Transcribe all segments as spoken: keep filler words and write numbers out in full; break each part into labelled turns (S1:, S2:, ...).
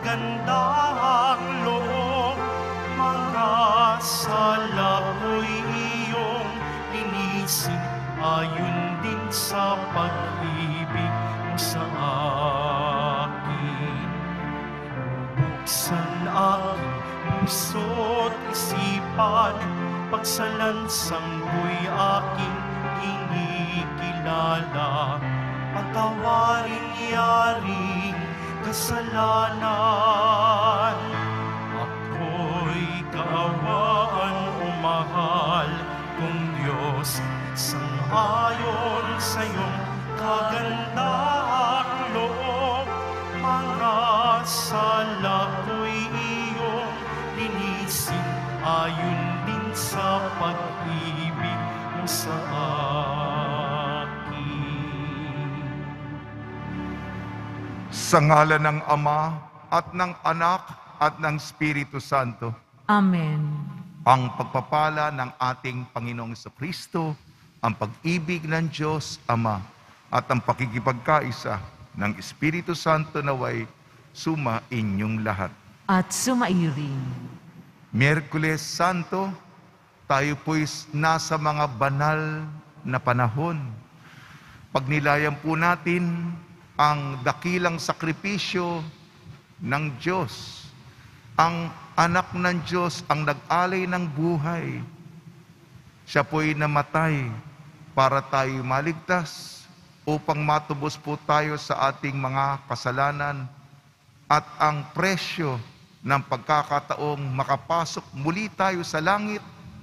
S1: kagandahang loob. Mga sala ko'y iyong linisin, ayon din sa pag-ibig mo sa akin. Buksan aking puso't isipan, pagsalansang ko'y aking kinikilala. Patawarin yaring kasalanan. Ako'y kaawaan o mahal kong Diyos, sang-ayon sa iyong kagandahang loob. Mga sala ko'y iyong linisin, ayon din sa pag-ibig mo sa akin.
S2: Sa ngalan ng Ama at ng Anak at ng Espiritu Santo.
S3: Amen.
S2: Ang pagpapala ng ating Panginoong Jesucristo, ang pag-ibig ng Diyos Ama, at ang pakikipagkaisa ng Espiritu Santo naway suma inyong lahat.
S3: At sumairing.
S2: Miyerkules Santo, tayo po'y nasa mga banal na panahon. Pagnilayan po natin ang dakilang sakripisyo ng Diyos. Ang anak ng Diyos ang nag-alay ng buhay. Siya po'y namatay para tayo maligtas upang matubos po tayo sa ating mga kasalanan at ang presyo ng pagkakataong makapasok muli tayo sa langit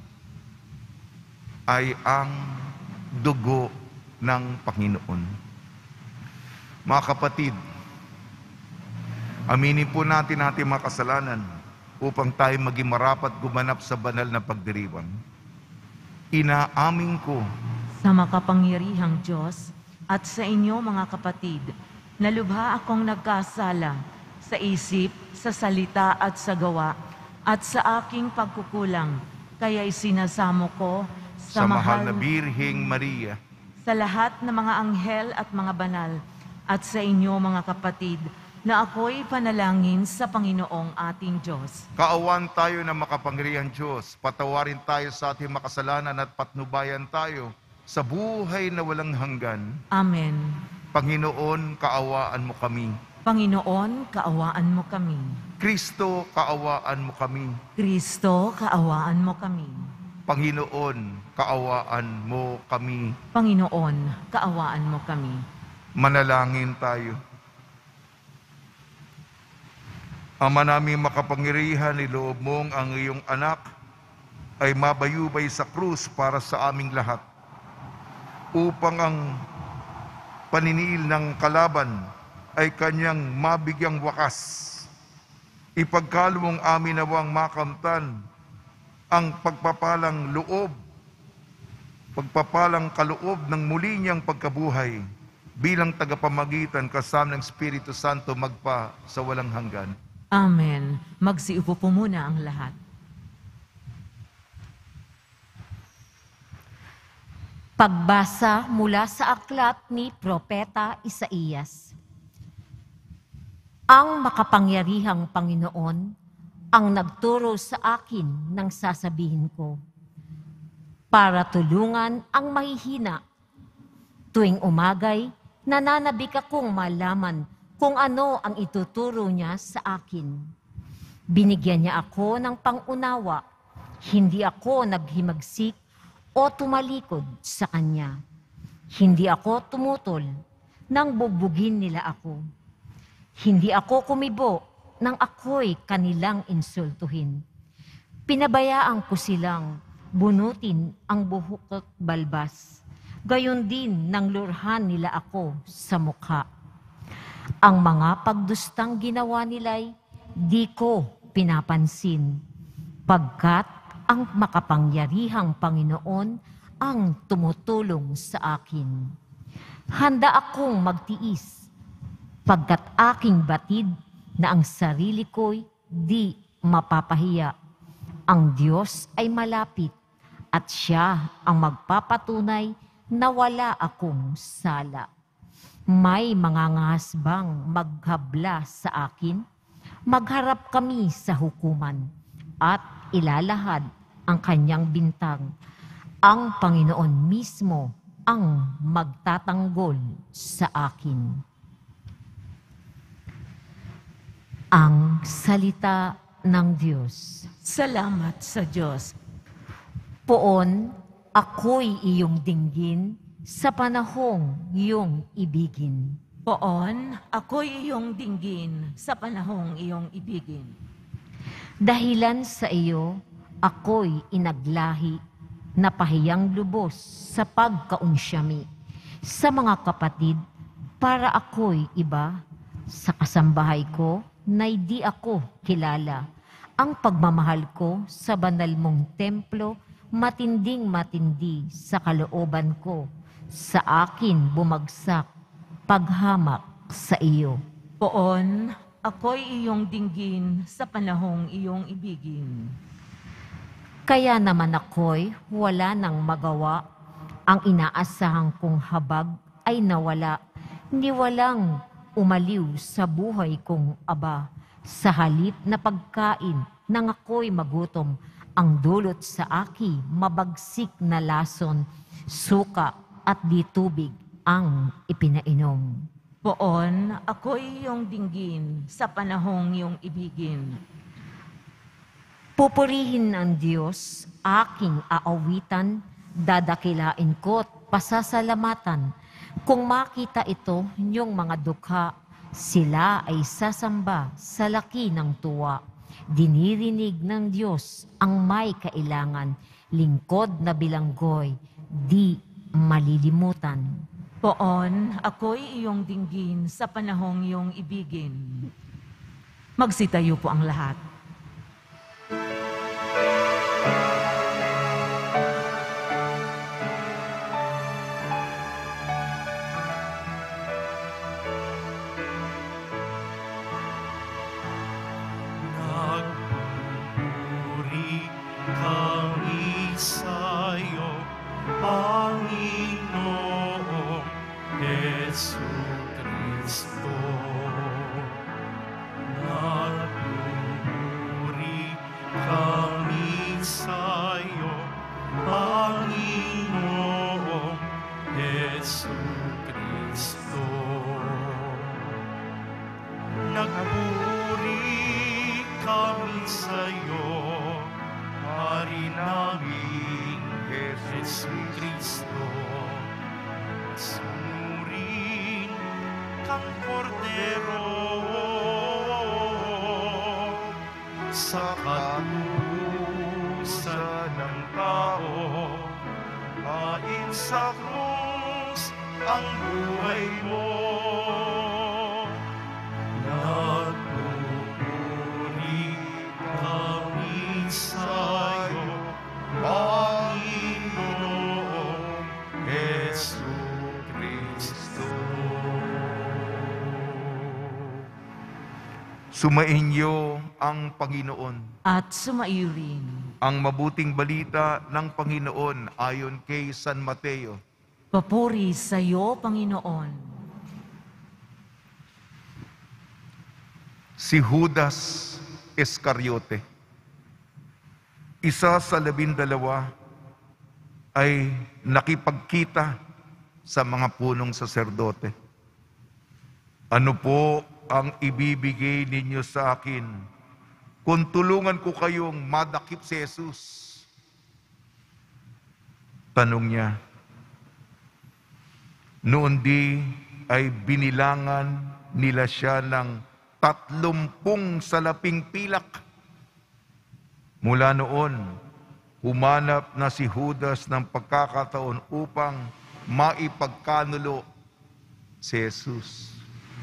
S2: ay ang dugo ng Panginoon. Mga kapatid, aminin po natin ating mga kasalanan upang tayo maging marapat gumanap sa banal na pagdiriwang. Inaamin ko
S3: Sa makapangyarihang Diyos at sa inyo mga kapatid, na lubha akong nagkasala sa isip, sa salita at sa gawa, at sa aking pagkukulang, kaya isinasamo ko
S2: sa mahal na Birheng Maria,
S3: sa lahat ng mga anghel at mga banal, at sa inyo mga kapatid, na ako'y panalangin sa Panginoong ating Diyos.
S2: kaawan tayo ng makapangyarihang Diyos, patawarin tayo sa ating makasalanan at patnubayan tayo sa buhay na walang hanggan.
S3: Amen.
S2: Panginoon, kaawaan mo kami.
S3: Panginoon, kaawaan mo kami.
S2: Kristo, kaawaan mo kami.
S3: Kristo, kaawaan mo kami.
S2: Panginoon, kaawaan mo kami.
S3: Panginoon, kaawaan mo kami.
S2: Manalangin tayo. Ama naming makapangyarihan, niloob mong ang iyong anak ay mabayubay sa krus para sa aming lahat, upang ang paniniil ng kalaban ay kanyang mabigyang wakas. Ipagkalo mong amin nawang makamtan ang pagpapalang loob, pagpapalang kaloob ng muli niyang pagkabuhay bilang tagapamagitan kasama ng Espiritu Santo magpa sa walang hanggan.
S3: Amen. Magsiupo po muna ang lahat.
S4: Pagbasa mula sa aklat ni Propeta Isaías. Ang makapangyarihang Panginoon ang nagturo sa akin ng sasabihin ko, para tulungan ang mahihina. Tuwing umagay, nananabik akong malaman kung ano ang ituturo niya sa akin. Binigyan niya ako ng pangunawa, hindi ako naghimagsik o tumalikod sa kanya. Hindi ako tumutol nang bugbugin nila ako. Hindi ako kumibo nang ako'y kanilang insultuhin. Pinabayaan ko silang bunutin ang buhok at balbas. Gayon din nang lurhan nila ako sa mukha. Ang mga pagdustang ginawa nila'y di ko pinapansin, pagkat ang makapangyarihang Panginoon ang tumutulong sa akin. Handa akong magtiis, pagkat aking batid na ang sarili ko'y di mapapahiya. Ang Diyos ay malapit at Siya ang magpapatunay na wala akong sala. May mga ngasbang maghabla sa akin, magharap kami sa hukuman at ilalahad ang kanyang bintang. Ang Panginoon mismo ang magtatanggol sa akin. Ang salita ng Diyos.
S3: Salamat sa Diyos.
S4: Poon, ako'y iyong dinggin sa panahong iyong ibigin.
S3: Poon, ako'y iyong dinggin sa panahong iyong ibigin.
S4: Dahilan sa iyo, ako'y inaglahi na pahiyang lubos sa pagkaunsyami sa mga kapatid para ako'y iba sa kasambahay ko na'y di ako kilala. Ang pagmamahal ko sa banal mong templo, matinding matindi sa kalooban ko. Sa akin bumagsak paghamak sa iyo.
S3: Poon, ako'y iyong dinggin sa panahong iyong ibigin.
S4: Kaya naman ako'y wala nang magawa. Ang inaasahan kong habag ay nawala. Ni walang umaliw sa buhay kong aba. Sa halip na pagkain nang ako'y magutom, ang dulot sa aki mabagsik na lason, suka at di tubig ang ipinainom.
S3: Poon, ako'y iyong dinggin sa panahong iyong ibigin.
S4: Pupurihin ang Diyos, aking aawitan, dadakilain ko't pasasalamatan. Kung makita ito, inyong mga dukha, sila ay sasamba sa laki ng tuwa. Dinirinig ng Diyos ang may kailangan, lingkod na bilanggoy, di malilimutan.
S3: Poon, ako'y iyong dinggin sa panahong iyong ibigin. Magsitayo po ang lahat.
S1: Nagpupuri kami sa'yo, Panginoong Jesucristo. Nagpupuri kami sa'yo, Panginoong Jesucristo. Nagpupuri kami sa'yo, Hari namin Jesucristo. Sunurin kang kordero sa katusan ng tao, kain sa krus ang buhay mo. Nagpupuri kami sa'yo, Panginoong Jesucristo.
S2: Sumainyo ang Panginoon.
S3: At sumaiyo rin.
S2: Ang mabuting balita ng Panginoon ayon kay San Mateo.
S3: Papuri sa iyo, Panginoon.
S2: Si Judas Iscariote, isa sa labindalawa, ay nakipagkita sa mga punong saserdote. Ano po ang ibibigay ninyo sa akin kung tulungan ko kayong madakip si Jesus? Tanong niya. Noon di ay binilangan nila siya ng tatlumpung salaping pilak. Mula noon, humanap na si Judas ng pagkakataon upang maipagkanulo si Jesus.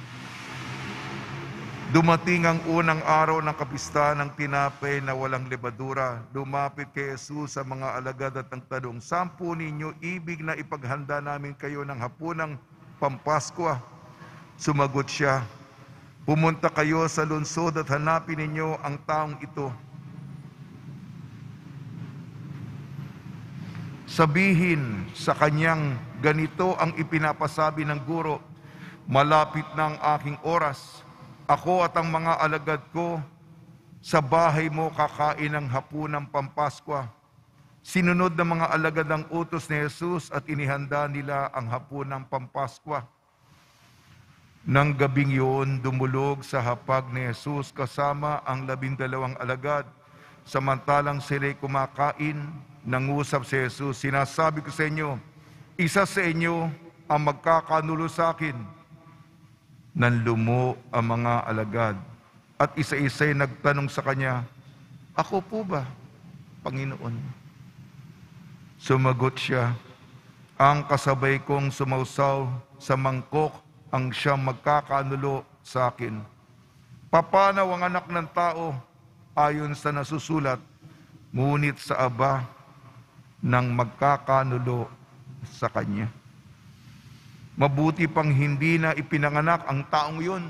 S2: Dumating ang unang araw ng kapistahan ng tinapay na walang lebadura. Lumapit kay Jesus sa mga alagad at nagtanong, "Sampu ninyo ibig na ipaghanda namin kayo ng hapunang Pampaskwa?" Sumagot siya, "Pumunta kayo sa lungsod at hanapin ninyo ang taong ito. Sabihin sa kanyang, ganito ang ipinapasabi ng guro, malapit na ang aking oras. Ako at ang mga alagad ko, sa bahay mo kakain ng hapunang Pampaskwa. Sinunod ng mga alagad ang utos ni Jesus at inihanda nila ang hapunang Pampaskwa. Nang gabing yun, dumulog sa hapag ni Jesus kasama ang labindalawang alagad. Samantalang sila'y kumakain, nangusap si Jesus, sinasabi ko sa inyo, isa sa inyo ang magkakanulo sa akin. Nanlumo ang mga alagad at isa-isa'y nagtanong sa kanya, ako po ba, Panginoon? Sumagot siya, ang kasabay kong sumausaw sa mangkok ang siyang magkakanulo sa akin. Papanaw ang anak ng tao ayon sa nasusulat, ngunit sa aba ng magkakanulo sa kanya. Mabuti pang hindi na ipinanganak ang taong yun.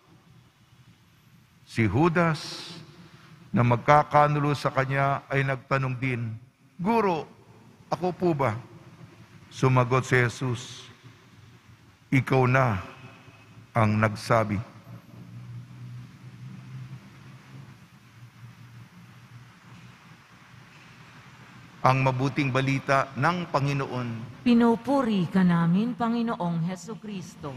S2: Si Judas na magkakanulo sa kanya ay nagtanong din, Guro, ako po ba? Sumagot si Jesus, ikaw na ang nagsabi. Ang mabuting balita ng Panginoon.
S3: Pinupuri ka namin, Panginoong Hesukristo.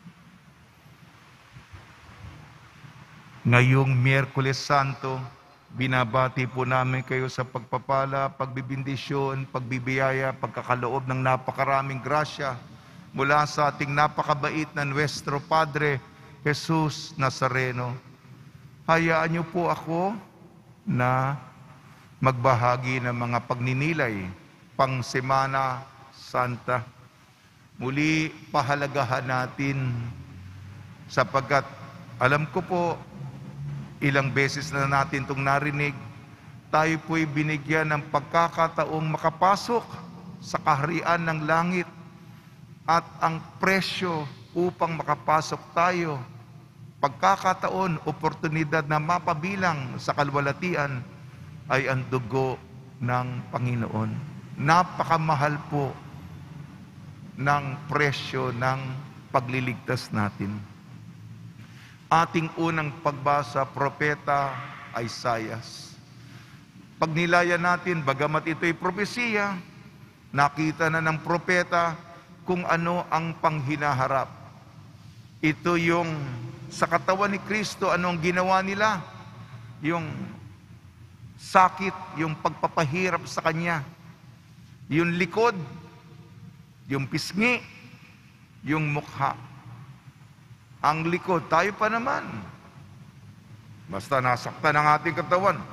S2: Ngayong Miyerkules Santo, binabati po namin kayo sa pagpapala, pagbibindisyon, pagbibiyaya, pagkakaloob ng napakaraming grasya mula sa ating napakabait na Nuestro Padre, Jesus Nazareno. Hayaan niyo po ako na magbahagi ng mga pagninilay pang Semana Santa. Muli, pahalagahan natin sapagkat alam ko po, ilang beses na natin itong narinig, tayo po'y binigyan ng pagkakataong makapasok sa kaharian ng langit at ang presyo upang makapasok tayo, pagkakataon, oportunidad na mapabilang sa kalwalatian ay ang dugo ng Panginoon. Napakamahal po ng presyo ng pagliligtas natin. Ating unang pagbasa, Propeta Isaias. Pag nilayan natin, bagamat ito'y propesiya, nakita na ng propeta kung ano ang panghinaharap. Ito yung sa katawan ni Kristo, ano ang ginawa nila? Yung sakit, yung pagpapahirap sa Kanya. Yung likod, yung pisngi, yung mukha. Ang likod, tayo pa naman. Basta nasaktan ang ating katawan.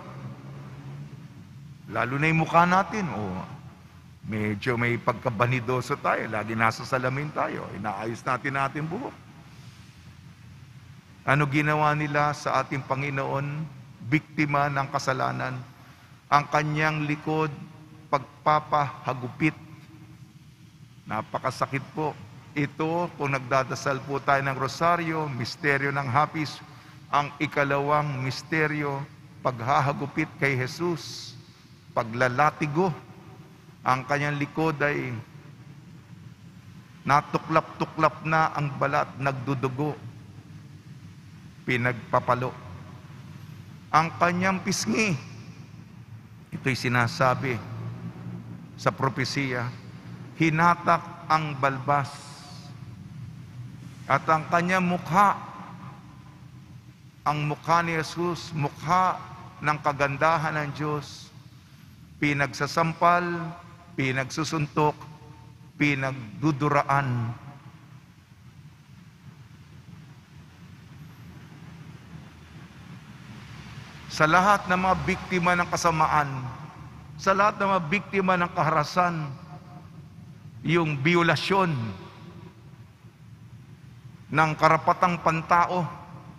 S2: Lalo na yung mukha natin. Oh, medyo may pagkabanidoso tayo. Lagi nasa salamin tayo. Inaayos natin natin buhok. Ano ginawa nila sa ating Panginoon? Biktima ng kasalanan. Ang kanyang likod, pagpapahagupit. Napakasakit po. Ito, kung nagdadasal po tayo ng rosaryo, misteryo ng hapis, ang ikalawang misteryo, paghahagupit kay Jesus, paglalatigo. Ang kanyang likod ay natuklap-tuklap na ang balat, nagdudugo, pinagpapalo. Ang kanyang pisngi, ito'y sinasabi sa propesiya, hinatak ang balbas. At ang kanyang mukha, ang mukha ni Jesus, mukha ng kagandahan ng Diyos, pinagsasampal, pinagsusuntok, pinagduduraan. Sa lahat ng mga biktima ng kasamaan, sa lahat ng mga biktima ng kaharasan, yung biolasyon ng karapatang pantao,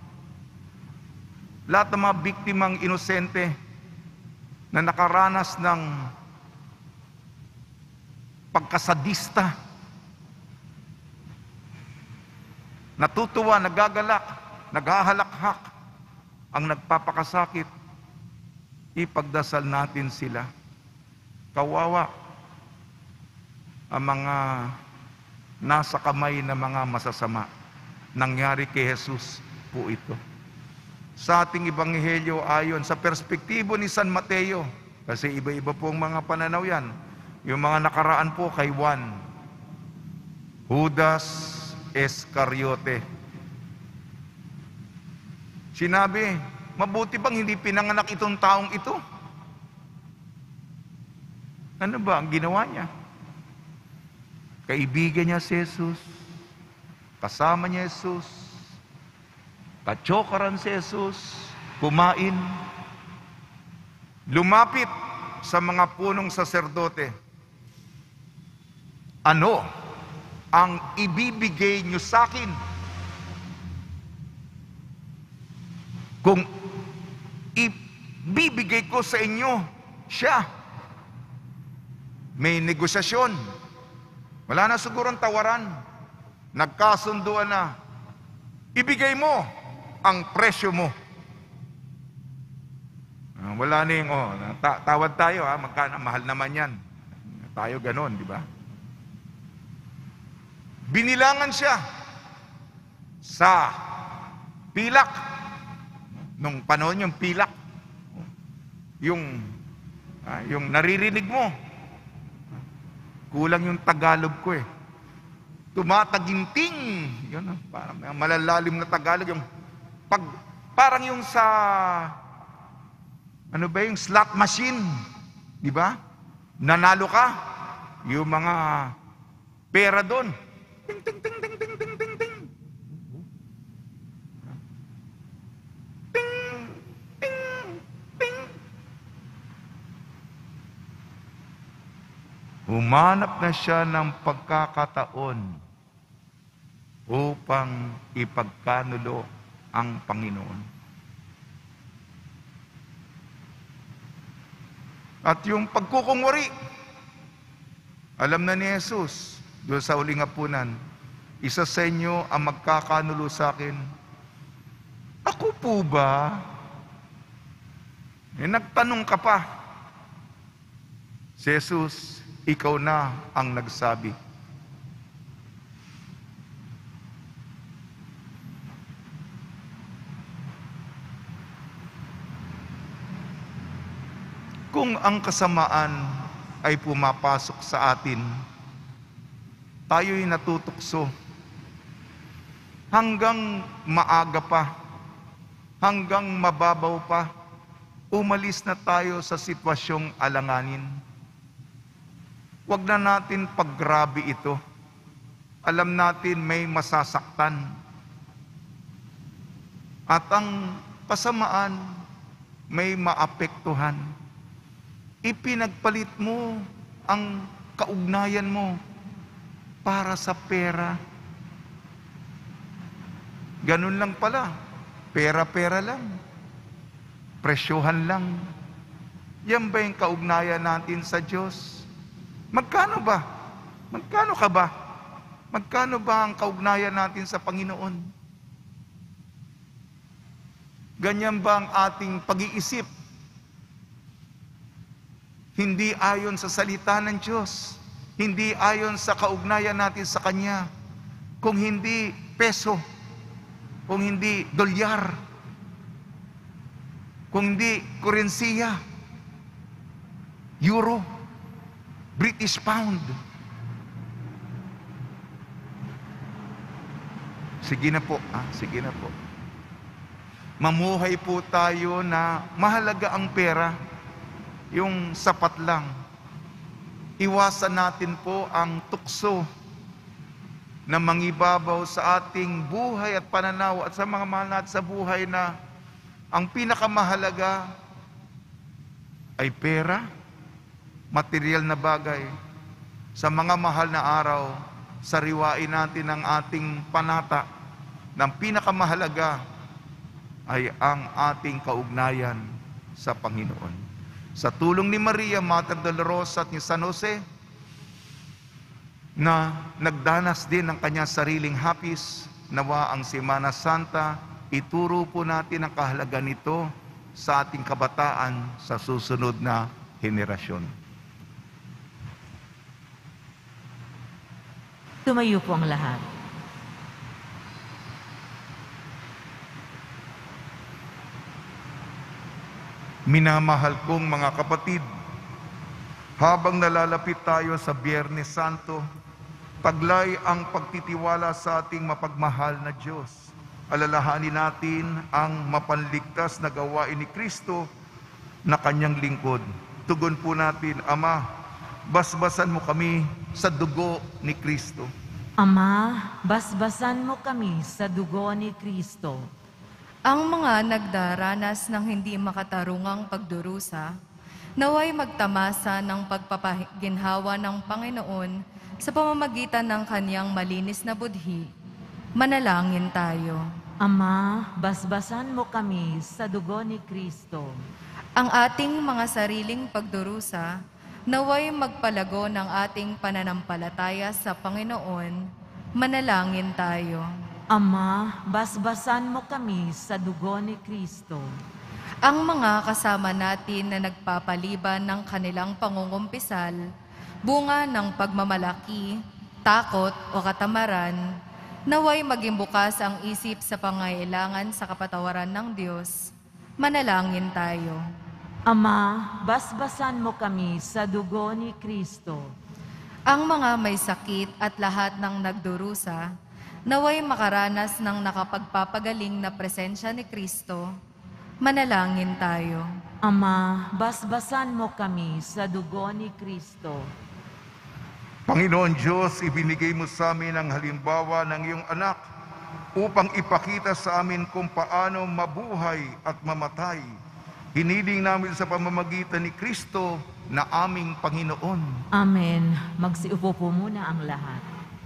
S2: lahat ng mga biktimang inosente na nakaranas ng pagkasadista, natutuwa, nagagalak, naghahalakhak, ang nagpapakasakit, ipagdasal natin sila. Kawawa ang mga nasa kamay ng mga masasama. Nangyari kay Jesus po ito. sa ating ebanghelyo ayon sa perspektibo ni San Mateo. Kasi iba-iba po ang mga pananaw yan. Yung mga nakaraan po kay Juan, Judas Iscariote. Sinabi, mabuti bang hindi pinanganak itong taong ito? Ano ba ang ginawa niya? Kaibigan niya si Jesus, kasama niya Jesus, katsokaran si Jesus, kumain, lumapit sa mga punong saserdote. Ano ang ibibigay niyo sa akin? Kung ibibigay ko sa inyo siya, may negosyasyon. Wala na sigurong tawaran. Nagkasunduan na. Ibigay mo ang presyo mo. Ah, Wala na yung, oh, ta- tawad tayo ha, magkano, mahal naman yan. Tayo ganon, di ba? Binilangan siya sa pilak. Nung panahon yung pilak. Yung, ah, yung naririnig mo. Kulang yung Tagalog ko eh. Tumataginting. Yun, ah, parang malalalim na Tagalog. Yung pag, parang yung sa, ano ba yung slot machine. Di ba? Nanalo ka. Yung mga pera doon. Ting, ting, ting, ting, ting, ting, ting, ting. Ting, ting, ting. Humanap na siya ng pagkakataon upang ipagkanulo ang Panginoon. At yung pagkukungwari, alam na ni Jesus, doon sa uling hapunan, isa sa inyo ang magkakanulo sa akin. Ako po ba? Eh, nagtanong ka pa. Si Jesus, ikaw na ang nagsabi. Kung ang kasamaan ay pumapasok sa atin, tayo'y natutukso hanggang maaga pa, hanggang mababaw pa, umalis na tayo sa sitwasyong alanganin. Huwag na natin paggrabe ito. Alam natin may masasaktan. At ang kasamaan may maapektuhan. Ipinagpalit mo ang kaugnayan mo para sa pera. Ganun lang pala. Pera-pera lang. Presyohan lang. Yan ba yung kaugnayan natin sa Diyos? Magkano ba? Magkano ka ba? Magkano ba ang kaugnayan natin sa Panginoon? Ganyan ba ang ating pag-iisip? Hindi ayon sa salita ng Diyos. Hindi ayon sa kaugnayan natin sa Kanya. Kung hindi peso, kung hindi dolyar, kung hindi kurensiya, euro, British pound. Sige na po, ah, sige na po. Mamuhay po tayo na mahalaga ang pera, yung sapat lang. Iwasan natin po ang tukso na mangibabaw sa ating buhay at pananaw at sa mga mahal natin sa buhay na ang pinakamahalaga ay pera, material na bagay. Sa mga mahal na araw, sariwain natin ang ating panata ng pinakamahalaga ay ang ating kaugnayan sa Panginoon. Sa tulong ni Maria, Mater Dolorosa at ni San Jose, na nagdanas din ng kanyang sariling hapis, nawa ang Semana Santa, ituro po natin ang kahalagan nito sa ating kabataan sa susunod na henerasyon.
S3: Tumayo po ang lahat.
S2: Minamahal kong mga kapatid, habang nalalapit tayo sa Biyernes Santo, taglay ang pagtitiwala sa ating mapagmahal na Diyos. Alalahanin natin ang mapanligtas na gawain ni Kristo na kanyang lingkod. Tugon po natin, Ama, basbasan mo kami sa dugo ni Kristo.
S3: Ama, basbasan mo kami sa dugo ni Kristo.
S5: Ang mga nagdaranas ng hindi makatarungang pagdurusa, naway magtamasa ng pagpapaginhawa ng Panginoon sa pamamagitan ng kanyang malinis na budhi. Manalangin tayo.
S3: Ama, basbasan mo kami sa dugo ni Kristo.
S5: Ang ating mga sariling pagdurusa, naway magpalago ng ating pananampalataya sa Panginoon. Manalangin tayo.
S3: Ama, basbasan mo kami sa dugo ni Kristo.
S5: Ang mga kasama natin na nagpapaliban ng kanilang pangungumpisal, bunga ng pagmamalaki, takot o katamaran, naway maging bukas ang isip sa pangailangan sa kapatawaran ng Diyos. Manalangin tayo.
S3: Ama, basbasan mo kami sa dugo ni Kristo.
S5: Ang mga may sakit at lahat ng nagdurusa, naway makaranas ng nakapagpapagaling na presensya ni Kristo. Manalangin tayo.
S3: Ama, basbasan mo kami sa dugo ni Kristo.
S2: Panginoon Diyos, ibinigay mo sa amin ang halimbawa ng iyong anak upang ipakita sa amin kung paano mabuhay at mamatay. Hiniling namin sa pamamagitan ni Kristo na aming Panginoon.
S3: Amen. Magsiupo po muna ang lahat.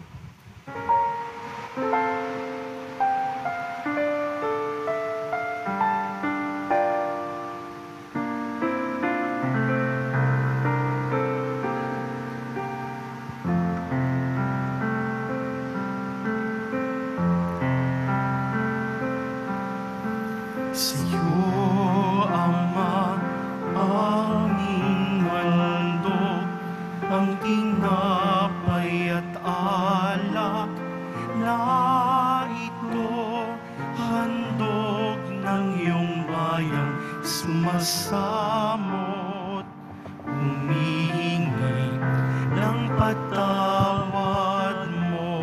S1: Sumasamot, humihingi ng patawad mo.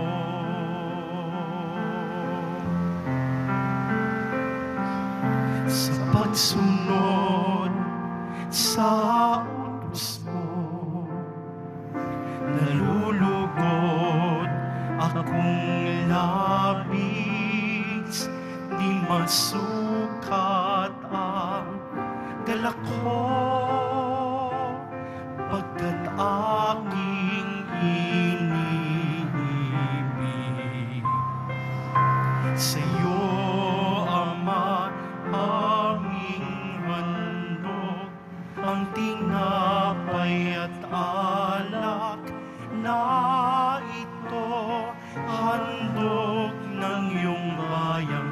S1: Sa pagsunod sa utos mo, nalulugod akong labis, di masukat ang galak ko, pagkat aking iniibig. Sa iyo, Ama, aming handog, ang tinapay at alak na ito, handog ng iyong bayang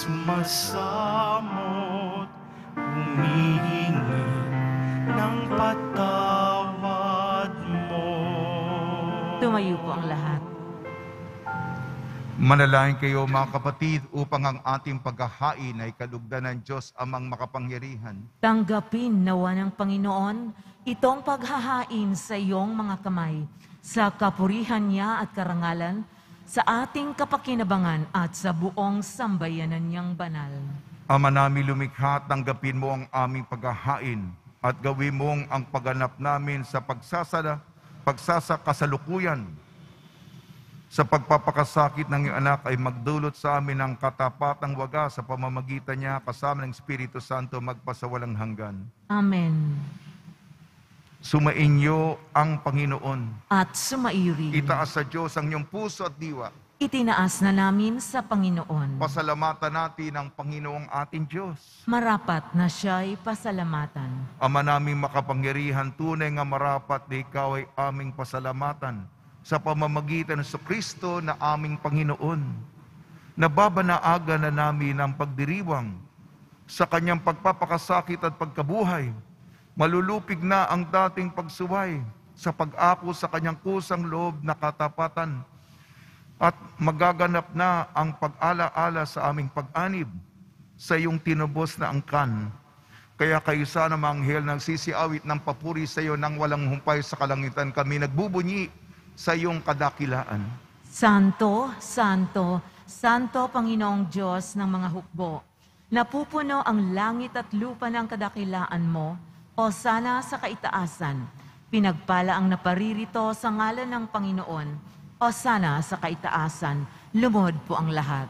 S1: sumasamot, humihingi ng patawad mo.
S3: Tumayo po ang lahat.
S2: Manalangin kayo mga kapatid upang ang ating paghahain ay kalugdan ng Diyos amang makapangyarihan.
S3: Tanggapin nawa ng Panginoon itong paghahain sa iyong mga kamay, sa kapurihan niya at karangalan, sa ating kapakinabangan at sa buong sambayanan niyang banal.
S2: Ama namin lumikha, tanggapin mo ang aming paghahain at gawin mong ang pagganap namin sa pagsasala, pagsasakasalukuyan sa pagpapakasakit ng iyong anak ay magdulot sa amin ng katapatang wagas sa pamamagitan niya kasama ng Espiritu Santo magpasawalang hanggan.
S3: Amen.
S2: Sumainyo ang Panginoon.
S3: At sumairi.
S2: Itaas sa Diyos ang iyong puso at diwa.
S3: Itinaas na namin sa Panginoon.
S2: Pasalamatan natin ang Panginoong ating Diyos.
S3: Marapat na siya'y pasalamatan.
S2: Ama naming makapangyarihan, tunay nga marapat na ikaw ay aming pasalamatan sa pamamagitan ng Kristo na aming Panginoon. Nababanaaga na namin ang pagdiriwang sa kanyang pagpapakasakit at pagkabuhay. Malulupig na ang dating pagsuway sa pag-ako sa kanyang kusang loob na katapatan. At magaganap na ang pag-ala-ala sa aming pag-anib sa iyong tinubos na angkan. Kaya kayo sana mga anghel nagsisiawit ng papuri sa iyo nang walang humpay sa kalangitan, kami nagbubunyi sa iyong kadakilaan.
S3: Santo, Santo, Santo Panginoong Diyos ng mga hukbo, napupuno ang langit at lupa ng kadakilaan mo, o sana sa kaitaasan. Pinagpala ang naparirito sa ngalan ng Panginoon, o sana sa kaitaasan. Lumod po ang lahat.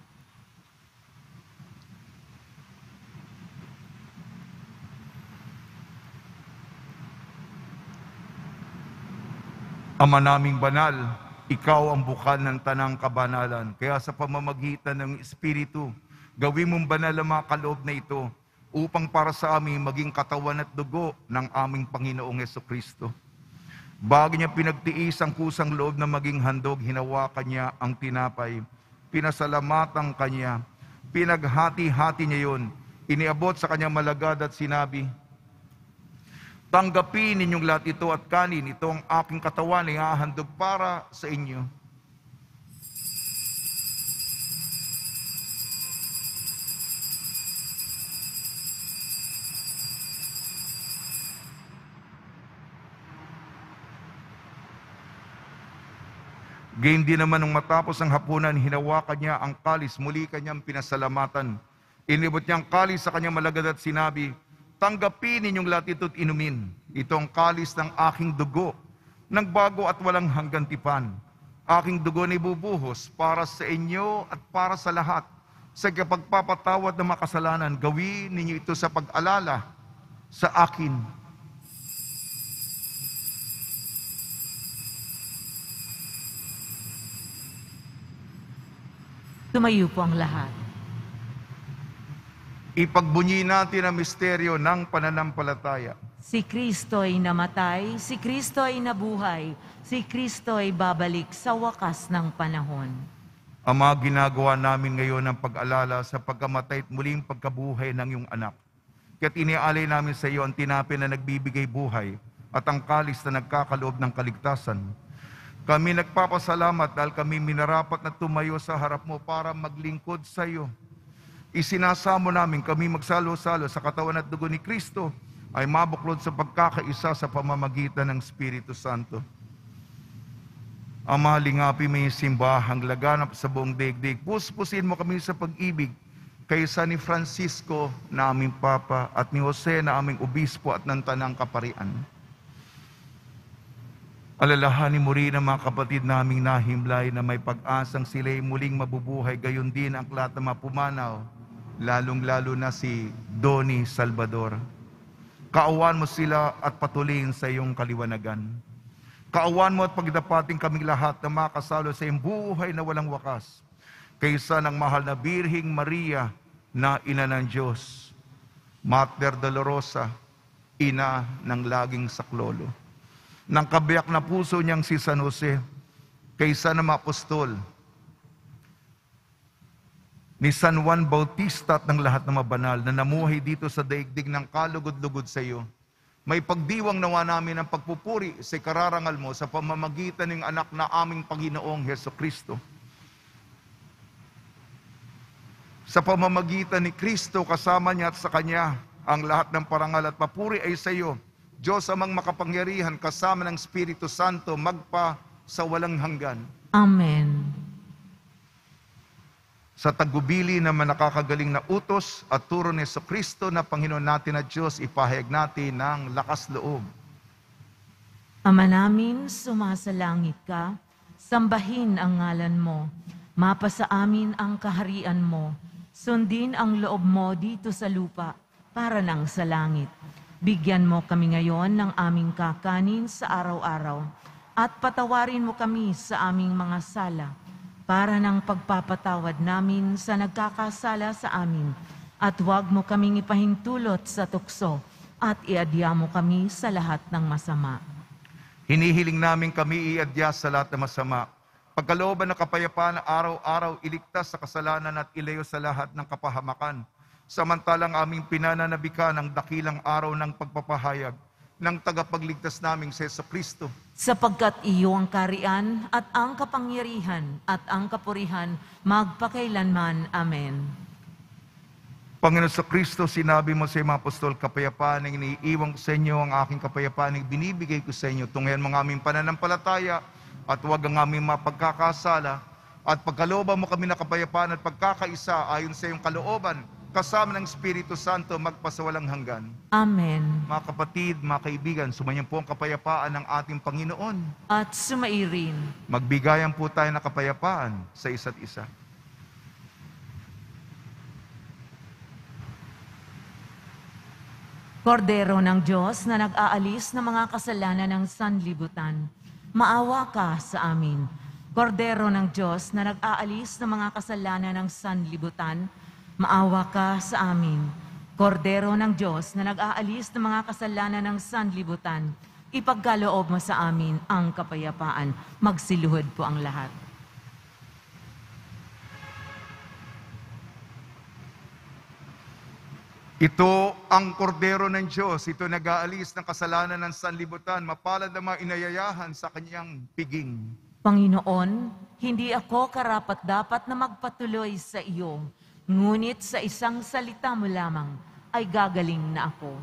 S2: Ama naming banal, ikaw ang bukal ng tanang kabanalan. Kaya sa pamamagitan ng Espiritu, gawin mong banal ang mga kaloob na ito upang para sa amin maging katawan at dugo ng aming Panginoong Hesukristo. Bago niya pinagtiis ang kusang loob na maging handog, hinawakan niya ang tinapay, pinasalamatan kanya, pinaghati-hati niya yun, iniabot sa kanyang malagad at sinabi, tanggapin ninyong lahat ito at kanin, ito ang aking katawan na ihahandog para sa inyo. Gayon din naman nung matapos ang hapunan, hinawakan niya ang kalis, muli kanyang pinasalamatan. Inibot niya ang kalis sa kanyang malagad at sinabi, tanggapin ninyong lahat ito at inumin. Ito ang kalis ng aking dugo, ng bago at walang hanggang tipan. Aking dugo na ibubuhos para sa inyo at para sa lahat. Sa kapagpapatawad ng mga kasalanan, gawin ninyo ito sa pag-alala sa akin.
S3: Tumayo po ang lahat.
S2: Ipagbunyi natin ang misteryo ng pananampalataya.
S3: Si Kristo ay namatay, si Kristo ay nabuhay, si Kristo ay babalik sa wakas ng panahon.
S2: Ama, ginagawa namin ngayon ang pag-alala sa pagkamatay at muling pagkabuhay ng iyong anak. Kaya't iniaalay namin sa iyo ang tinapay na nagbibigay buhay at ang kalis na nagkakaloob ng kaligtasan. Kami nagpapasalamat dahil kami minarapat na tumayo sa harap mo para maglingkod sa iyo. Isinasamo namin kami magsalo-salo sa katawan at dugo ni Kristo ay mabuklod sa pagkakaisa sa pamamagitan ng Espiritu Santo. Ama, lingapi may simbahang laganap sa buong daigdig. Puspusin mo kami sa pag-ibig kaysa ni Francisco na aming Papa at ni Jose na aming Obispo at ng Tanang Kaparian. Alalahanin mo rin ang mga kapatid naming nahimlay na may pag-asang sila'y muling mabubuhay, gayon din ang lahat na mapumanaw, lalong-lalo na si Donnie Salvador. Kaawan mo sila at patuloyin sa iyong kaliwanagan. Kaawan mo at pagdapating kaming lahat na makasalo sa iyong buhay na walang wakas, kaysa ng mahal na Birhing Maria na Ina ng Diyos, Mater Dolorosa, Ina ng laging saklolo, ng kabiyak na puso niyang si San Jose, kaysa ng apostol, ni San Juan Bautista at ng lahat ng mabanal na namuhay dito sa daigdig ng kalugod-lugod sa iyo. May pagdiwang nawa namin ang pagpupuri sa kararangal mo sa pamamagitan ng anak na aming Panginoong Hesukristo. Sa pamamagitan ni Kristo, kasama niya at sa Kanya, ang lahat ng parangal at papuri ay sa iyo, Diyos amang makapangyarihan, kasama ng Espiritu Santo, magpa sa walang hanggan.
S3: Amen.
S2: Sa tagubili na manakakagaling na utos at turo ni Jesucristo na Panginoon natin at Diyos, ipahayag natin ng lakas loob.
S3: Ama namin, sumasalangit ka, sambahin ang ngalan mo, mapasa amin ang kaharian mo, sundin ang loob mo dito sa lupa, para nang sa langit. Bigyan mo kami ngayon ng aming kakanin sa araw-araw, at patawarin mo kami sa aming mga sala, para ng pagpapatawad namin sa nagkakasala sa amin, at huwag mo kaming ipahintulot sa tukso, at iadya mo kami sa lahat ng masama.
S2: Hinihiling namin kami iadya sa lahat ng masama. Pagkalooban ng kapayapaan na araw-araw iligtas sa kasalanan at ilayo sa lahat ng kapahamakan. Samantalang aming pinananabikan ang dakilang araw ng pagpapahayag ng tagapagligtas naming si Jesucristo.
S3: Sapagkat iyo ang karian at ang kapangyarihan at ang kapurihan magpakailanman. Amen.
S2: Panginoon sa Kristo, sinabi mo sa mga apostol, kapayapaan ang iniiwan ko sa inyo, ang aking kapayapaan ang binibigay ko sa inyo. Tunghayan mo ang aming pananampalataya at huwag ang aming mapagkakasala. At pagkalooban mo kami na kapayapaan at pagkakaisa ayon sa iyong kalooban, kasama ng Espiritu Santo magpasawalang hanggan.
S3: Amen.
S2: Mga kapatid, mga kaibigan, sumayan po ang kapayapaan ng ating Panginoon.
S3: At sumairin.
S2: Magbigayan po tayo ng kapayapaan sa isa't isa.
S3: Kordero ng Diyos na nag-aalis ng mga kasalanan ng sanlibutan, maawa ka sa amin. Kordero ng Diyos na nag-aalis ng mga kasalanan ng sanlibutan, maawa ka sa amin. Kordero ng Diyos na nag-aalis ng mga kasalanan ng sanlibutan, ipagkaloob mo sa amin ang kapayapaan. Magsiluhod po ang lahat.
S2: Ito ang kordero ng Diyos, ito nag-aalis ng kasalanan ng sanlibutan, mapalad ang mga inayayahan sa kanyang piging.
S3: Panginoon, hindi ako karapat-dapat na magpatuloy sa iyo, ngunit sa isang salita mo lamang ay gagaling na ako.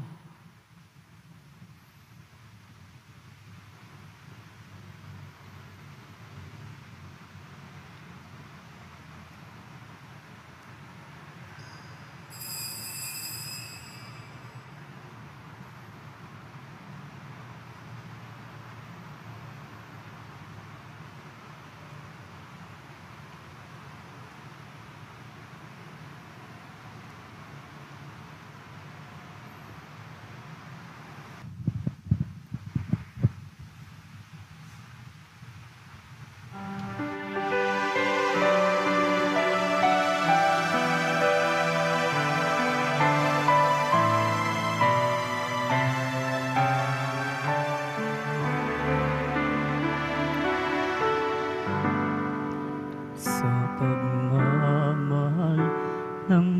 S1: Sa pagmamahal ng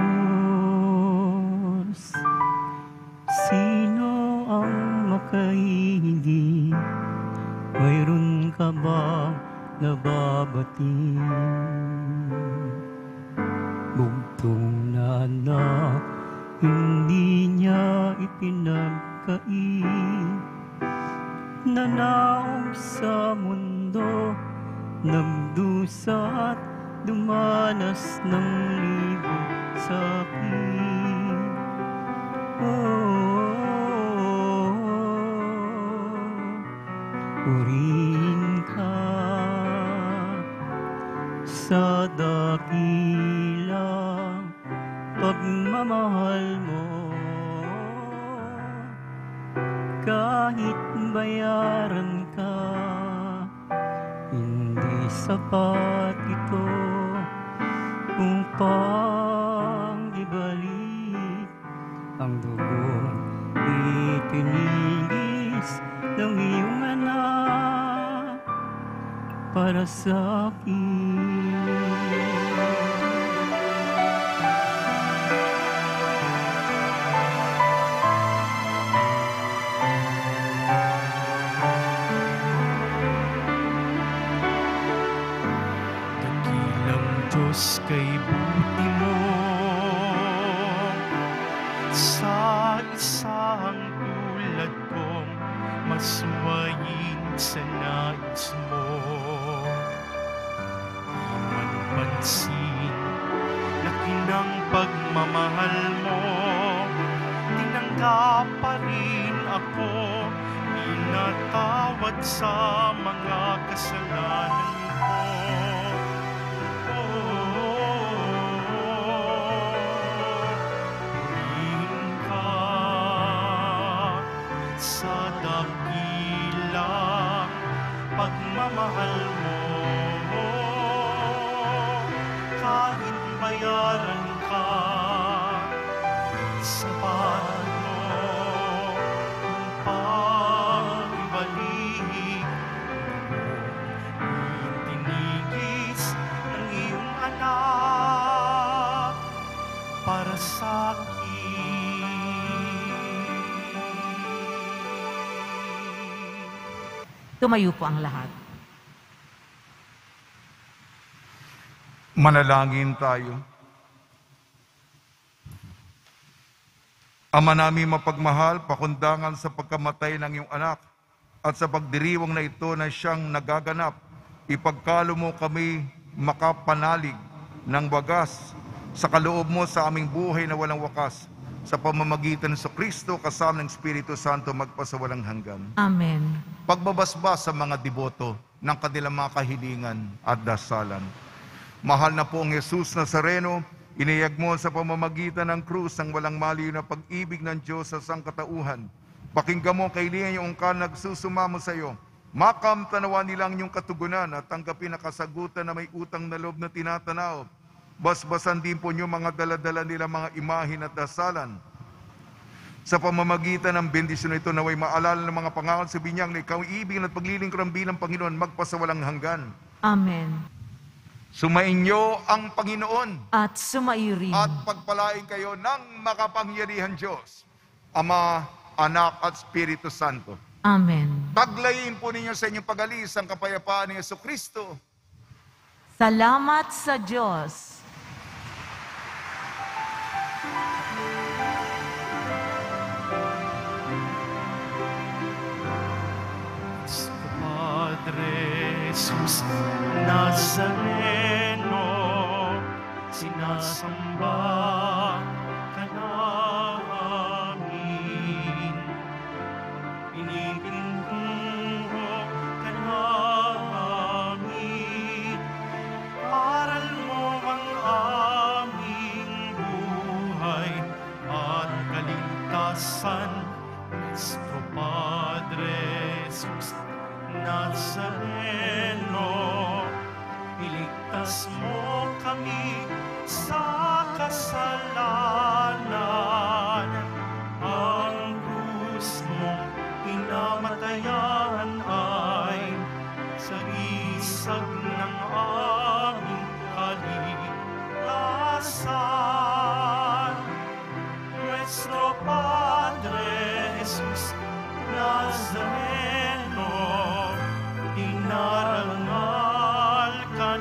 S1: Diyos, sino ang makahihingi? Mayroon ka bang nababati? Bugtong na anak, hindi niya ipinagkait, nanaog sa mundo, nagdusa at dumanas ng libong sakit. Oh, purihin ka sa dakilang pagmamahal mo, kahit bayaran ka, hindi sapat ito upang ibalik ang dugong itinigis ng iyong anak para sa akin. Diyos kay buti mo sa isang tulad kong masuwayin sa nais mo. Iwan pansin, laki ng pagmamahal mo, tinanggap pa rin ako, pinatawad sa mga kasalanan ko. Sa dakilang pagmamahal mo, kahit bayaran ka, sapat mo upang ibalik mo, itinigis ang iyong anak para sa akin.
S3: Tumayo po ang lahat.
S2: Manalangin tayo. Ama namin mapagmahal, pakundangan sa pagkamatay ng iyong anak at sa pagdiriwang na ito na siyang nagaganap, ipagkalo mo kami makapanalig ng wagas sa kaloob mo sa aming buhay na walang wakas, sa pamamagitan sa Kristo kasama ng Espiritu Santo magpasawalang hanggan.
S3: Amen.
S2: Pagbabasbas sa mga deboto ng kanilang mga kahilingan at dasalan. Mahal na poong Jesus Nazareno, iniyag mo sa pamamagitan ng krus ang walang maliw na pag-ibig ng Diyos sa sangkatauhan. Pakinggan mo kailangan yung ka nagsusumamo sa iyo. Makamtanawan nilang yung katugunan at tanggapin na kasagutan na may utang na loob na tinatanaw. Basbasan din po niyo mga daladala nila mga imahin at dasalan. Sa pamamagitan ng bendisyon ito naway maalala ng mga pangako sa binyang na ikaw ibig at paglilingkuran bilang Panginoon magpasawalang hanggan.
S3: Amen.
S2: Sumainyo ang Panginoon
S3: At sumairin.
S2: at pagpalain kayo ng makapangyarihan Diyos, Ama, Anak at Espiritu Santo.
S3: Amen.
S2: Taglayin po ninyo sa inyong pag-alis ang kapayapaan ni Jesucristo.
S3: Salamat sa Diyos.
S1: Padre Jesus Nazareno, sinasamba ka namin, pinipintuho ka namin, aral mo ang aming buhay at kaligtasan, Nuestro Padre Jesus Nazareno, iligtas mo kami sa kasalanan. Ang krus mo pinamatayan ay sagisag ng aming kaligtasan. Nuestro Padre Jesus Nazareno, dinarangal ka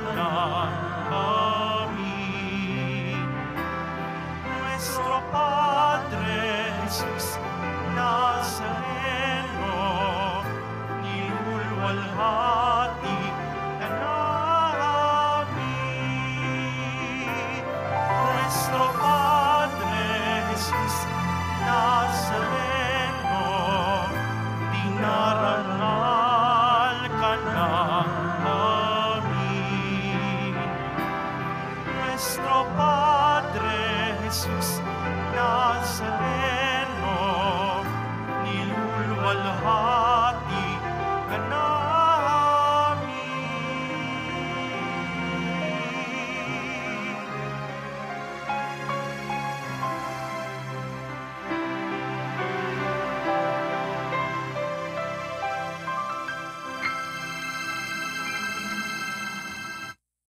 S1: namin. Nuestro Padre Jesus Nazareno, nilulwalhati ka namin. Nuestro Padre Jesus Nazareno, dinarangal ka namin. Nuestro Padre Jesus Nazareno,